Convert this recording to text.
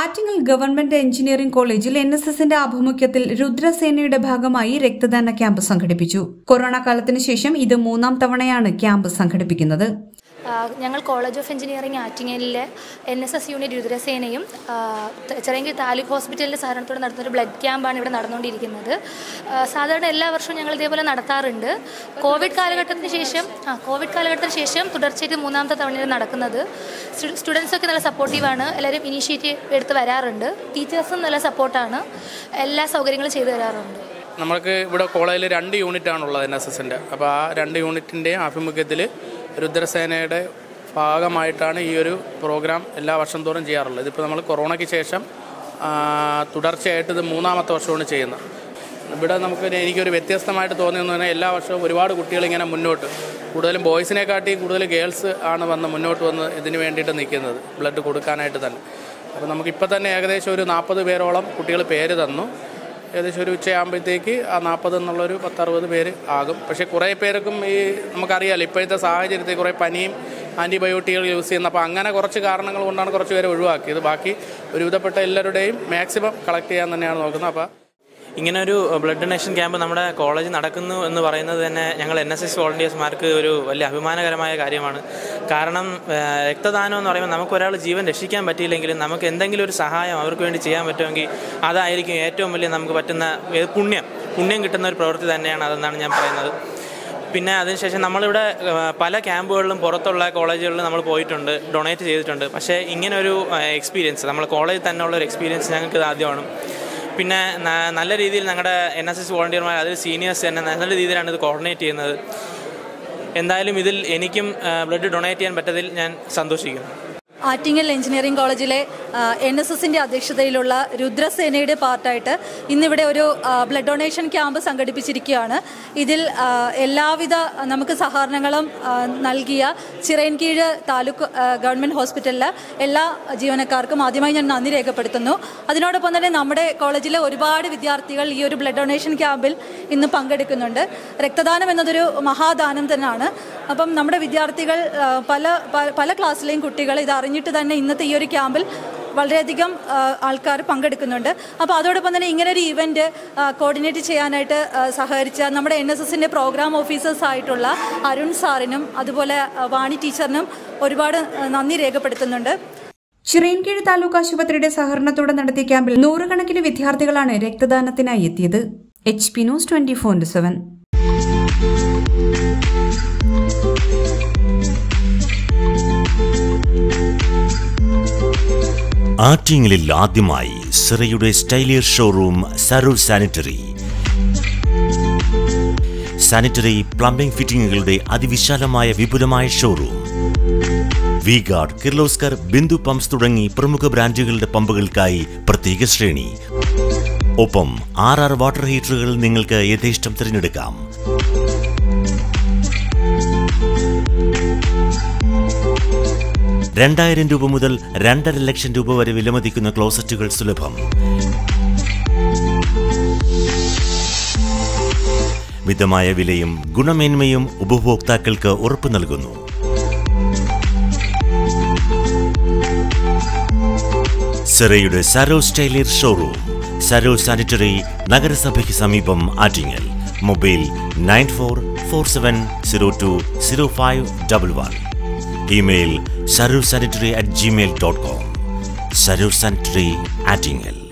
Attingal government engineering കോളേജിൽ NSSന്റെ ആഭിമുഖ്യത്തിൽ രുദ്രസേനയുടെ ഭാഗമായി രക്തദാന ക്യാമ്പ് സംഘടിപ്പിച്ചു. കൊറോണ കാലത്തിന് ശേഷം ഇത് 3ാം തവണയാണ് ക്യാമ്പ് സംഘടിപ്പിക്കുന്നത്. ഞങ്ങൾ കോളേജ് ഓഫ് എഞ്ചിനീയറിംഗ് ആറ്റിങ്ങലിലെ NSS യൂണിറ്റ് രുദ്രസേനയും ചിറയൻകീഴ് താലൂക്ക് ഹോസ്പിറ്റലിൻ്റെ സഹകരണത്തോടെ നടത്തുന്നൊരു ബ്ലഡ് ക്യാമ്പാണ് ഇവിടെ നടന്നുകൊണ്ടിരിക്കുന്നത്. സാധാരണ എല്ലാ വർഷവും ഞങ്ങൾ ഇതേപോലെ നടത്താറുണ്ട്. കോവിഡ് കാലഘട്ടത്തിന് ശേഷം തുടർച്ചയായിട്ട് 3ാമത്തെ തവണയാണ് നടക്കുന്നത്. സ്റ്റുഡൻസൊക്കെ നല്ല സപ്പോർട്ടീവാണ്. എല്ലാവരും ഇനീഷ്യേറ്റീവ് എടുത്ത് വരാറുണ്ട്. ടീച്ചേഴ്സും നല്ല സപ്പോർട്ടാണ്. എല്ലാ സൗകര്യങ്ങളും ചെയ്തു തരാറുണ്ട്. നമ്മൾക്ക് ഇവിടെ കോളേജിൽ 2 യൂണിറ്റാണുള്ളത് NSSൻ്റെ. അപ്പോൾ ആ 2 യൂണിറ്റിൻ്റെ ആഭിമുഖ്യത്തിൽ രുദ്രസേനയുടെ ഭാഗമായിട്ടാണ് ഈ ഒരു പ്രോഗ്രാം എല്ലാ വർഷം തോറും ചെയ്യാറുള്ളത്. ഇതിപ്പോൾ നമ്മൾ കൊറോണയ്ക്ക് ശേഷം തുടർച്ചയായിട്ട് ഇത് 3ാമത്തെ വർഷമാണ് ചെയ്യുന്നത്. ഇവിടെ എനിക്കൊരു വ്യത്യസ്തമായിട്ട് തോന്നിയെന്ന് പറഞ്ഞാൽ എല്ലാ വർഷവും ഒരുപാട് കുട്ടികളിങ്ങനെ കൂടുതലും ബോയ്സിനെക്കാട്ടി കൂടുതൽ ഗേൾസ് ആണ് മുന്നോട്ട് വന്ന് ഇതിന് വേണ്ടിയിട്ട് നിൽക്കുന്നത്, ബ്ലഡ് കൊടുക്കാനായിട്ട് തന്നെ. അപ്പോൾ നമുക്കിപ്പോൾ തന്നെ ഏകദേശം ഒരു 40 പേരോളം കുട്ടികൾ പേര് തന്നു. ഏകദേശം ഒരു ഉച്ചയാകുമ്പോഴത്തേക്ക് ആ 40 എന്നുള്ളൊരു 10-60 പേര് ആകും. പക്ഷേ കുറേ പേർക്കും നമുക്കറിയാമല്ലോ ഇപ്പോഴത്തെ സാഹചര്യത്തിൽ കുറേ പനിയും ആൻറ്റിബയോട്ടിക്കുകൾ യൂസ് ചെയ്യുന്നത്. അപ്പോൾ അങ്ങനെ കുറച്ച് കാരണങ്ങൾ കൊണ്ടാണ് കുറച്ച് പേരെ ഒഴിവാക്കിയത്. ബാക്കി ഒരുവിധപ്പെട്ട എല്ലാവരുടെയും മാക്സിമം കളക്ട് ചെയ്യാൻ തന്നെയാണ് നോക്കുന്നത്. അപ്പോൾ ഇങ്ങനൊരു ബ്ലഡ് ഡൊണേഷൻ ക്യാമ്പ് നമ്മുടെ കോളേജിൽ നടക്കുന്നു എന്ന് പറയുന്നത് തന്നെ ഞങ്ങൾ NSS വോളണ്ടിയേഴ്സ്മാർക്ക് ഒരു വലിയ അഭിമാനകരമായ കാര്യമാണ്. കാരണം രക്തദാനം എന്ന് പറയുമ്പോൾ നമുക്കൊരാൾ ജീവൻ രക്ഷിക്കാൻ പറ്റിയില്ലെങ്കിലും നമുക്ക് എന്തെങ്കിലും ഒരു സഹായം അവർക്ക് വേണ്ടി ചെയ്യാൻ പറ്റുമെങ്കിൽ അതായിരിക്കും ഏറ്റവും വലിയ നമുക്ക് പറ്റുന്ന പുണ്യം കിട്ടുന്ന ഒരു പ്രവൃത്തി തന്നെയാണ് അതെന്നാണ് ഞാൻ പറയുന്നത്. പിന്നെ അതിനുശേഷം നമ്മളിവിടെ പല ക്യാമ്പുകളിലും പുറത്തുള്ള കോളേജുകളിലും നമ്മൾ പോയിട്ടുണ്ട്, ഡൊണേറ്റ് ചെയ്തിട്ടുണ്ട്. പക്ഷേ ഇങ്ങനൊരു എക്സ്പീരിയൻസ് നമ്മൾ കോളേജിൽ തന്നെ ഉള്ളൊരു എക്സ്പീരിയൻസ് ഞങ്ങൾക്ക് ആദ്യമാണ്. പിന്നെ നല്ല രീതിയിൽ ഞങ്ങളുടെ NSS വോളണ്ടിയർമാർ അതിൽ സീനിയേഴ്സ് തന്നെ നല്ല രീതിയിലാണ് ഇത് കോർഡിനേറ്റ് ചെയ്യുന്നത്. എന്തായാലും ഇതിൽ എനിക്കും ബ്ലഡ് ഡൊണേറ്റ് ചെയ്യാൻ പറ്റതിൽ ഞാൻ സന്തോഷിക്കുന്നു. ആറ്റിങ്ങൽ എഞ്ചിനീയറിംഗ് കോളേജിലെ NSSന്റെ അധ്യക്ഷതയിലുള്ള രുദ്രസേനയുടെ പാർട്ടായിട്ട് ഇന്നിവിടെ ഒരു ബ്ലഡ് ഡൊണേഷൻ ക്യാമ്പ് സംഘടിപ്പിച്ചിരിക്കുകയാണ്. ഇതിൽ എല്ലാവിധ നമുക്ക് സഹകരണങ്ങളും നൽകിയ ചിറയൻകീഴ് താലൂക്ക് ഗവൺമെൻറ് ഹോസ്പിറ്റലിലെ എല്ലാ ജീവനക്കാർക്കും ആദ്യമായി ഞാൻ നന്ദി രേഖപ്പെടുത്തുന്നു. അതിനോടൊപ്പം തന്നെ നമ്മുടെ കോളേജിലെ ഒരുപാട് വിദ്യാർത്ഥികൾ ഈ ഒരു ബ്ലഡ് ഡൊണേഷൻ ക്യാമ്പിൽ ഇന്ന് പങ്കെടുക്കുന്നുണ്ട്. രക്തദാനം എന്നതൊരു മഹാദാനം തന്നെയാണ്. അപ്പം നമ്മുടെ വിദ്യാർത്ഥികൾ പല ക്ലാസ്സിലെയും കുട്ടികൾ ഇത് അറിഞ്ഞിട്ട് തന്നെ ഇന്നത്തെ ഈ ഒരു ക്യാമ്പിൽ വളരെയധികം ആൾക്കാർ പങ്കെടുക്കുന്നുണ്ട്. അപ്പോൾ അതോടൊപ്പം തന്നെ ഇങ്ങനൊരു ഇവൻറ്റ് കോർഡിനേറ്റ് ചെയ്യാനായിട്ട് സഹകരിച്ച നമ്മുടെ NSSൻ്റെ പ്രോഗ്രാം ഓഫീസേഴ്സായിട്ടുള്ള അരുൺ സാറിനും അതുപോലെ വാണി ടീച്ചറിനും ഒരുപാട് നന്ദി രേഖപ്പെടുത്തുന്നുണ്ട്. ചിറയൻകീഴ് താലൂക്ക് ആശുപത്രിയുടെ സഹകരണത്തോടെ നടത്തിയ ക്യാമ്പിൽ 100 കണക്കിന് വിദ്യാർത്ഥികളാണ് രക്തദാനത്തിനായി എത്തിയത്. HP news 24/7. ആറ്റിങ്ങലിൽ ആദ്യമായി സിറയുടെ സ്റ്റൈലിയർ ഷോറൂം സരൂർ സാനിറ്ററി പ്ലംബിംഗ് ഫിറ്റിംഗുകളുടെ അതിവിശാലമായ വിപുലമായ ഷോറൂം. വി-ഗാർഡ്, കിർലോസ്കർ, ബിന്ദു പമ്പ്സ് തുടങ്ങി പ്രമുഖ ബ്രാൻഡുകളുടെ പമ്പുകൾക്കായി പ്രത്യേക ശ്രേണി. ഒപ്പം 6 വാട്ടർ ഹീറ്ററുകൾ നിങ്ങൾക്ക് യഥേഷ്ടം തിരഞ്ഞെടുക്കാം. ₹2,000 മുതൽ ₹2,50,000 വരെ വിലമതിക്കുന്ന ക്ലോസറ്റുകൾ സുലഭം. മിതമായ വിലയും ഗുണമേന്മയും ഉപഭോക്താക്കൾക്ക് ഉറപ്പു നൽകുന്നു. സിറയുടെ സരോ സ്റ്റൈലിയർ ഷോറൂം, സരോ സാനിറ്ററി, നഗരസഭയ്ക്ക് സമീപം, Attingal. Mobile 9447020511. Email sarursanitary@gmail.com. Sarur Sanitary, Attingel.